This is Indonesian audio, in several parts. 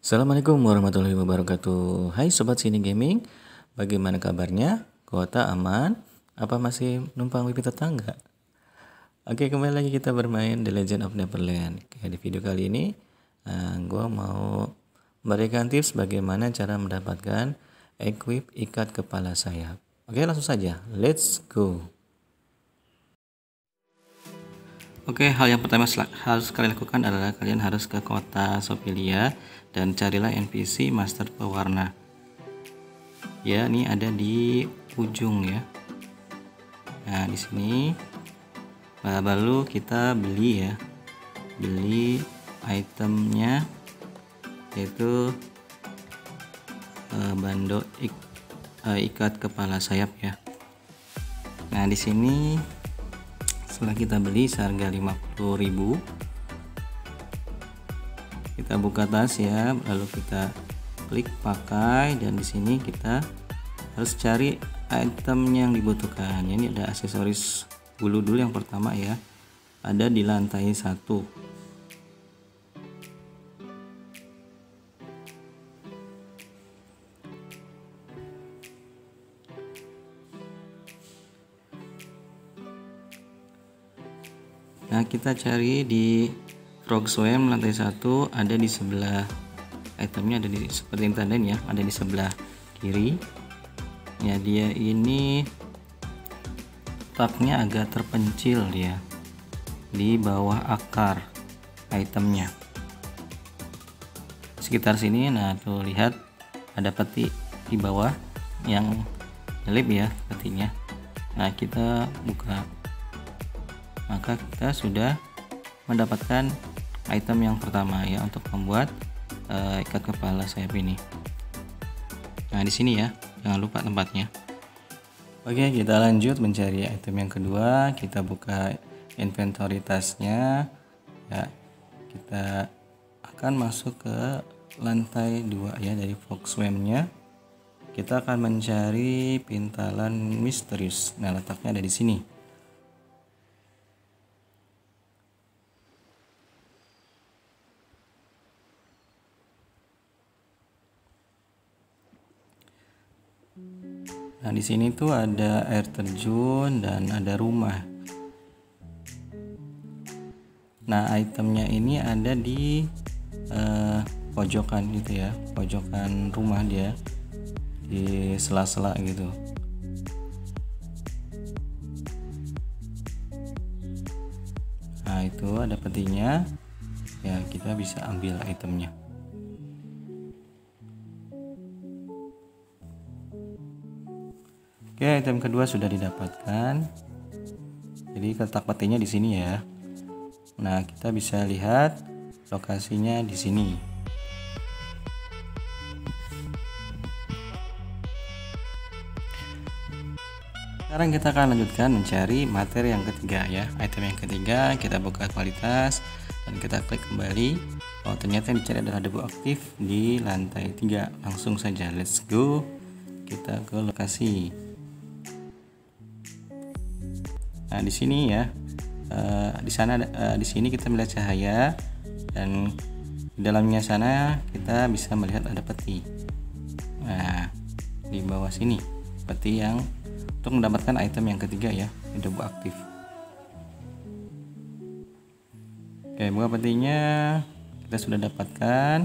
Assalamualaikum warahmatullahi wabarakatuh. Hai Sobat Sini Gaming, bagaimana kabarnya? Kuota aman? Apa masih numpang wifi tetangga? Oke, kembali lagi kita bermain The Legend of Neverland. Di video kali ini, gue mau memberikan tips bagaimana cara mendapatkan equip ikat kepala sayap. Oke, langsung saja, let's go. Oke, hal yang pertama harus kalian lakukan adalah kalian harus ke kota Sopilia dan carilah NPC Master Pewarna. Ya, ini ada di ujung ya. Nah, di sini lalu kita beli itemnya, yaitu bando ikat kepala sayap ya. Nah, di sini setelah kita beli seharga 50.000, kita buka tas ya, lalu kita klik pakai, dan di sini kita harus cari item yang dibutuhkan. Ini ada aksesoris bulu dulu yang pertama ya, ada di lantai 1. Nah, kita cari di Frog Swim lantai 1, ada di sebelah, itemnya ada di seperti yang tanda ya, ada di sebelah kiri ya. Dia ini taknya agak terpencil dia di bawah akar itemnya sekitar sini. Nah, tuh lihat ada peti di bawah yang nyelip ya petinya. Nah, kita buka, maka kita sudah mendapatkan item yang pertama ya untuk membuat ikat kepala sayap ini. Nah, di sini ya, jangan lupa tempatnya. Oke, kita lanjut mencari item yang kedua. Kita buka inventory tasnya ya. Kita akan masuk ke lantai 2 ya, dari Foxwem-nya. Kita akan mencari pintalan misterius. Nah, letaknya ada di sini. Nah, di sini tuh ada air terjun dan ada rumah. Nah, itemnya ini ada di pojokan gitu ya, pojokan rumah dia, di sela-sela gitu. Nah, itu ada petinya ya, kita bisa ambil itemnya. Oke, item kedua sudah didapatkan. Jadi letak petinya di sini ya. Nah, kita bisa lihat lokasinya di sini. Sekarang kita akan lanjutkan mencari materi yang ketiga ya. Item yang ketiga, kita buka kualitas dan kita klik kembali. Oh, ternyata yang dicari adalah debu aktif di lantai 3. Langsung saja, let's go. Kita ke lokasi. Nah, di sini ya, di sana, di sini kita melihat cahaya, dan di dalamnya sana kita bisa melihat ada peti. Nah, di bawah sini peti yang untuk mendapatkan item yang ketiga ya, debu aktif. Oke, buka petinya, kita sudah dapatkan.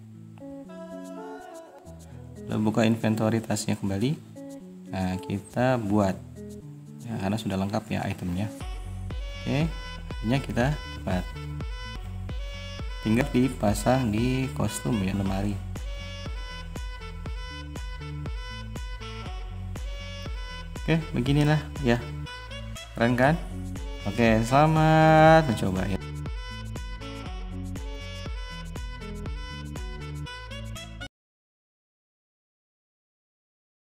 Lalu buka inventory tasnya kembali. Nah, kita buat ya, karena sudah lengkap ya itemnya. Oke, akhirnya kita dapat, tinggal dipasang di kostum ya, lemari. Oke, beginilah ya, keren kan? Oke, selamat mencoba ya.